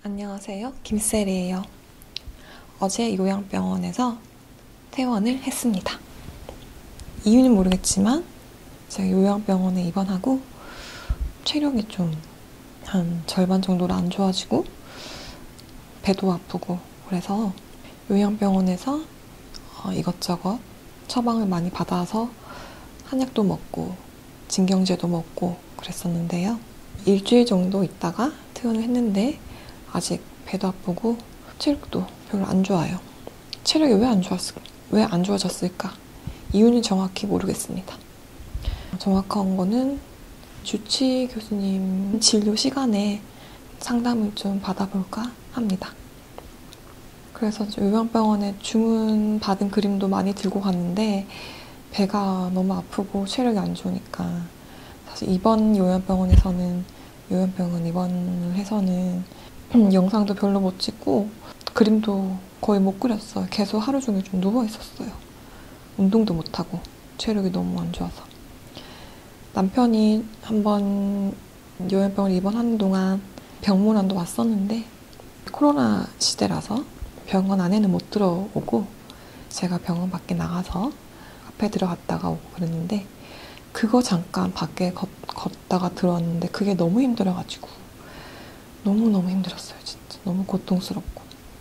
안녕하세요. 김셀이에요. 어제 요양병원에서 퇴원을 했습니다. 이유는 모르겠지만 제가 요양병원에 입원하고 체력이 좀 한 절반 정도로 안 좋아지고 배도 아프고 그래서 요양병원에서 이것저것 처방을 많이 받아서 한약도 먹고 진경제도 먹고 그랬었는데요. 일주일 정도 있다가 퇴원을 했는데 아직 배도 아프고 체력도 별로 안 좋아요. 체력이 왜 안 좋아졌을까? 이유는 정확히 모르겠습니다. 정확한 거는 주치 교수님 진료 시간에 상담을 좀 받아볼까 합니다. 그래서 요양병원에 주문 받은 그림도 많이 들고 갔는데 배가 너무 아프고 체력이 안 좋으니까 사실 이번 요양병원 입원을 해서는 영상도 별로 못 찍고 그림도 거의 못 그렸어요. 계속 하루 종일 좀 누워 있었어요. 운동도 못하고 체력이 너무 안 좋아서. 남편이 한번 요양병원 입원하는 동안 병문안도 왔었는데 코로나 시대라서 병원 안에는 못 들어오고 제가 병원 밖에 나가서 앞에 들어갔다가 오고 그랬는데 그거 잠깐 밖에 걷다가 들어왔는데 그게 너무 힘들어가지고 너무너무 힘들었어요. 진짜 너무 고통스럽고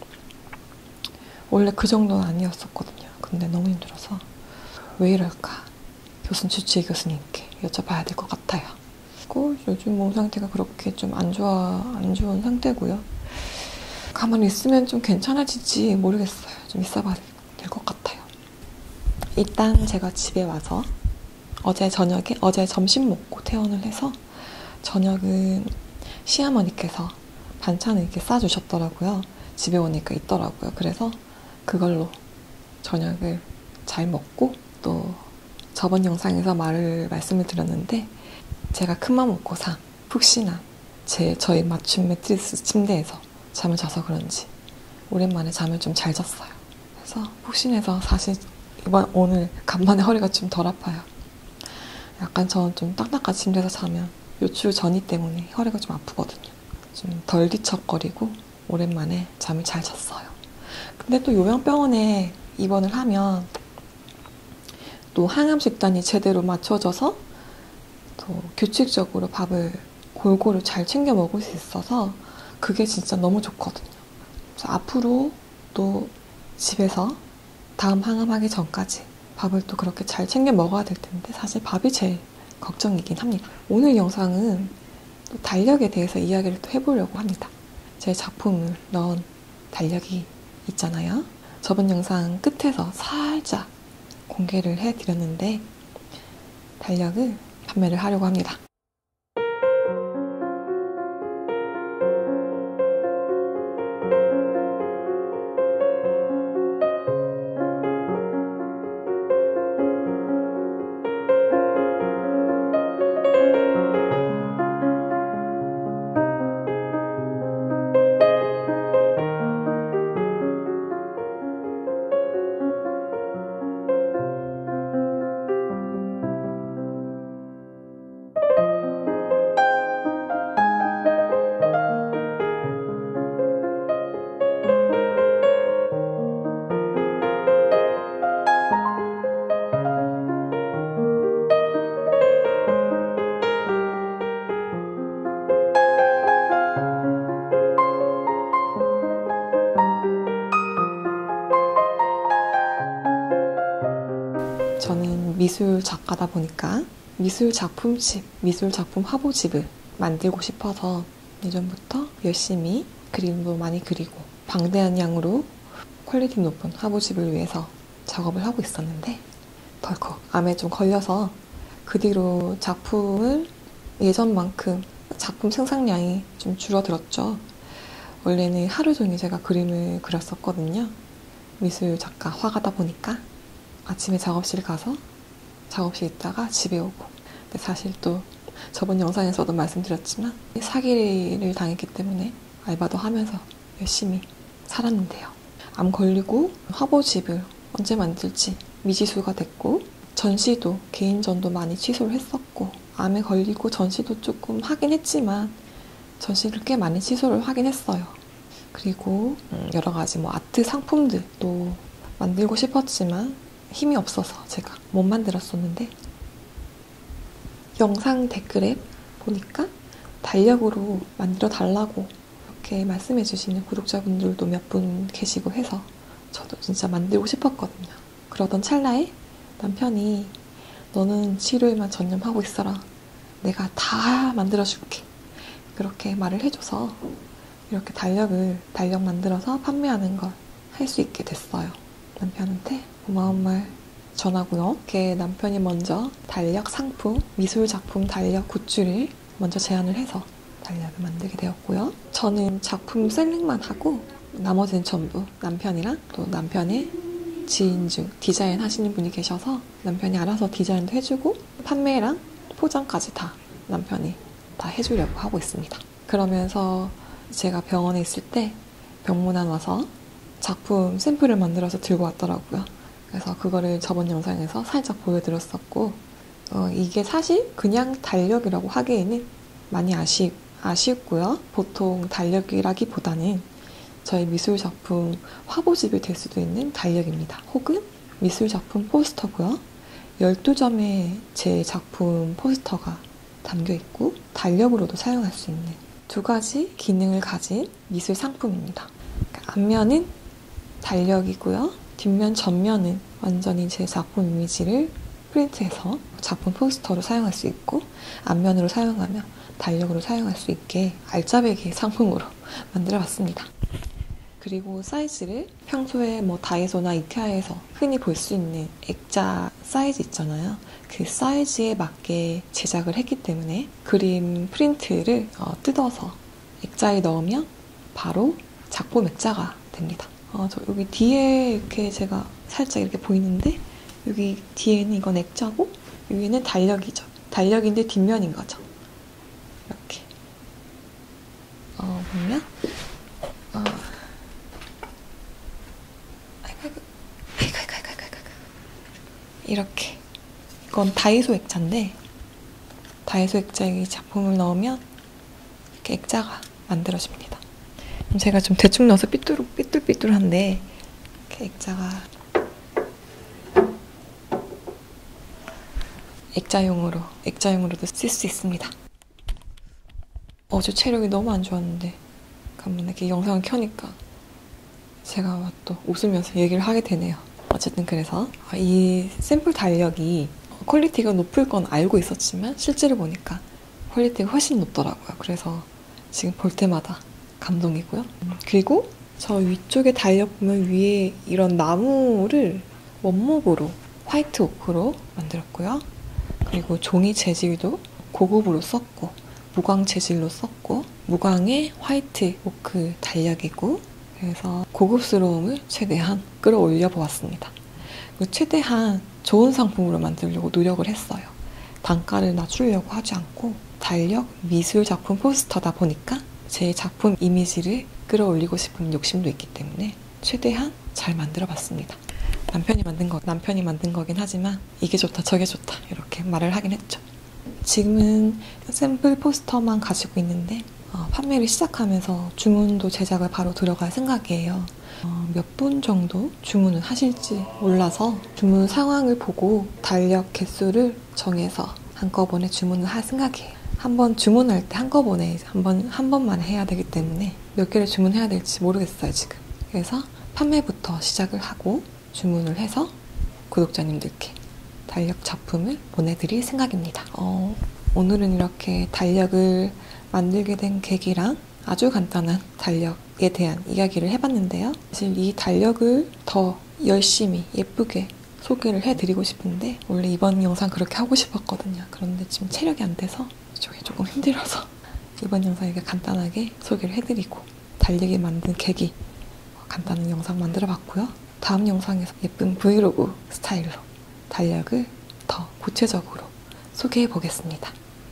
원래 그 정도는 아니었었거든요. 근데 너무 힘들어서 왜 이럴까 주치의 교수님께 여쭤봐야 될 것 같아요. 그리고 요즘 몸 상태가 그렇게 좀 안 좋은 상태고요. 가만히 있으면 좀 괜찮아질지 모르겠어요. 좀 있어봐야 될 것 같아요. 일단 제가 집에 와서 어제 점심 먹고 퇴원을 해서 저녁은 시어머니께서 반찬을 이렇게 싸주셨더라고요. 집에 오니까 있더라고요. 그래서 그걸로 저녁을 잘 먹고 또 저번 영상에서 말씀을 드렸는데 제가 큰맘 먹고 산 푹신한 저희 맞춤 매트리스 침대에서 잠을 자서 그런지 오랜만에 잠을 좀 잘 잤어요. 그래서 푹신해서 사실 오늘 간만에 허리가 좀 덜 아파요. 약간 저는 좀 딱딱한 침대에서 자면 요출 전이 때문에 허리가 좀 아프거든요. 좀 덜 뒤척거리고 오랜만에 잠을 잘 잤어요. 근데 또 요양병원에 입원을 하면 또 항암 식단이 제대로 맞춰져서 또 규칙적으로 밥을 골고루 잘 챙겨 먹을 수 있어서 그게 진짜 너무 좋거든요. 그래서 앞으로 또 집에서 다음 항암하기 전까지 밥을 또 그렇게 잘 챙겨 먹어야 될 텐데 사실 밥이 제일 걱정이긴 합니다. 오늘 영상은 또 달력에 대해서 이야기를 또 해보려고 합니다. 제 작품을 넣은 달력이 있잖아요. 저번 영상 끝에서 살짝 공개를 해드렸는데 달력을 판매를 하려고 합니다. 저는 미술 작가다 보니까 미술 작품 화보집을 만들고 싶어서 예전부터 열심히 그림도 많이 그리고 방대한 양으로 퀄리티 높은 화보집을 위해서 작업을 하고 있었는데 덜컥 암에 좀 걸려서 그 뒤로 작품을 예전만큼 작품 생산량이 좀 줄어들었죠. 원래는 하루 종일 제가 그림을 그렸었거든요. 미술 작가, 화가다 보니까 아침에 작업실 가서 작업실 있다가 집에 오고 근데 사실 또 저번 영상에서도 말씀드렸지만 사기를 당했기 때문에 알바도 하면서 열심히 살았는데요. 암 걸리고 화보집을 언제 만들지 미지수가 됐고 전시도 개인전도 많이 취소를 했었고 암에 걸리고 전시도 조금 하긴 했지만 전시를 꽤 많이 취소를 하긴 했어요. 그리고 여러 가지 뭐 아트 상품들도 만들고 싶었지만 힘이 없어서 제가 못 만들었었는데, 영상 댓글에 보니까 달력으로 만들어 달라고 이렇게 말씀해 주시는 구독자분들도 몇 분 계시고 해서 저도 진짜 만들고 싶었거든요. 그러던 찰나에 남편이 너는 치료에만 전념하고 있어라. 내가 다 만들어줄게. 그렇게 말을 해줘서 이렇게 달력 만들어서 판매하는 걸 할 수 있게 됐어요. 남편한테 고마운 말 전하고요. 이렇게 남편이 먼저 달력 상품, 미술 작품 달력 굿즈를 먼저 제안을 해서 달력을 만들게 되었고요. 저는 작품 셀링만 하고 나머지는 전부 남편이랑 또 남편의 지인 중 디자인 하시는 분이 계셔서 남편이 알아서 디자인도 해주고 판매랑 포장까지 다 남편이 다 해주려고 하고 있습니다. 그러면서 제가 병원에 있을 때 병문안 와서 작품 샘플을 만들어서 들고 왔더라고요. 그래서 그거를 저번 영상에서 살짝 보여드렸었고, 이게 사실 그냥 달력이라고 하기에는 많이 아쉽고요. 보통 달력이라기보다는 저희 미술작품 화보집이 될 수도 있는 달력입니다. 혹은 미술작품 포스터고요. 12점의 제 작품 포스터가 담겨있고 달력으로도 사용할 수 있는 두 가지 기능을 가진 미술 상품입니다. 그러니까 앞면은 달력이고요. 뒷면, 전면은 완전히 제 작품 이미지를 프린트해서 작품 포스터로 사용할 수 있고, 앞면으로 사용하며 달력으로 사용할 수 있게 알짜배기 상품으로 만들어봤습니다. 그리고 사이즈를 평소에 뭐 다이소나 이케아에서 흔히 볼 수 있는 액자 사이즈 있잖아요. 그 사이즈에 맞게 제작을 했기 때문에 그림 프린트를 뜯어서 액자에 넣으면 바로 작품 액자가 됩니다. 저 여기 뒤에 이렇게 제가 살짝 이렇게 보이는데, 여기 뒤에는 이건 액자고 여기는 달력이죠. 달력인데 뒷면인 거죠. 이렇게 보면 이렇게, 이건 다이소 액자인데 다이소 액자에 작품을 넣으면 이렇게 액자가 만들어집니다. 제가 좀 대충 넣어서 삐뚤삐뚤한데 이렇게 액자용으로도 쓸 수 있습니다. 어제 체력이 너무 안 좋았는데 간만에 이렇게 영상을 켜니까 제가 또 웃으면서 얘기를 하게 되네요. 어쨌든 그래서 이 샘플 달력이 퀄리티가 높을 건 알고 있었지만 실제로 보니까 퀄리티가 훨씬 높더라고요. 그래서 지금 볼 때마다 감동이고요. 그리고 저 위쪽에 달력 보면 위에 이런 나무를 원목으로 화이트 오크로 만들었고요. 그리고 종이 재질도 고급으로 썼고 무광 재질로 썼고 무광의 화이트 오크 달력이고, 그래서 고급스러움을 최대한 끌어올려 보았습니다. 그리고 최대한 좋은 상품으로 만들려고 노력을 했어요. 단가를 낮추려고 하지 않고 달력 미술 작품 포스터다 보니까 제 작품 이미지를 끌어올리고 싶은 욕심도 있기 때문에 최대한 잘 만들어 봤습니다. 남편이 만든 거긴 하지만 이게 좋다 저게 좋다 이렇게 말을 하긴 했죠. 지금은 샘플 포스터만 가지고 있는데 판매를 시작하면서 주문도 제작을 바로 들어갈 생각이에요. 몇 분 정도 주문을 하실지 몰라서 주문 상황을 보고 달력 개수를 정해서 한꺼번에 주문을 할 생각이에요. 한번 주문할 때 한꺼번에 한 번만 해야 되기 때문에 몇 개를 주문해야 될지 모르겠어요, 지금. 그래서 판매부터 시작을 하고 주문을 해서 구독자님들께 달력 작품을 보내드릴 생각입니다. 오늘은 이렇게 달력을 만들게 된 계기랑 아주 간단한 달력에 대한 이야기를 해봤는데요. 사실 이 달력을 더 열심히 예쁘게 소개를 해드리고 싶은데 원래 이번 영상 그렇게 하고 싶었거든요. 그런데 지금 체력이 안 돼서 저게 조금 힘들어서 이번 영상에 간단하게 소개를 해드리고 달력이 만든 계기 간단한 영상 만들어봤고요. 다음 영상에서 예쁜 브이로그 스타일로 달력을 더 구체적으로 소개해보겠습니다.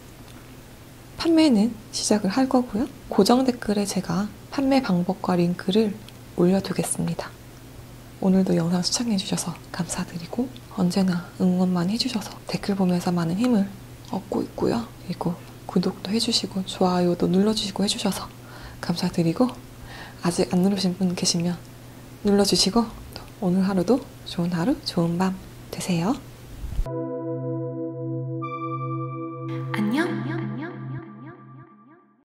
판매는 시작을 할 거고요. 고정 댓글에 제가 판매 방법과 링크를 올려두겠습니다. 오늘도 영상 시청해주셔서 감사드리고 언제나 응원만 해주셔서 댓글 보면서 많은 힘을 얻고 있고요. 그리고 구독도 해주시고 좋아요도 눌러주시고 해주셔서 감사드리고 아직 안 누르신 분 계시면 눌러주시고 또 오늘 하루도 좋은 하루, 좋은 밤 되세요.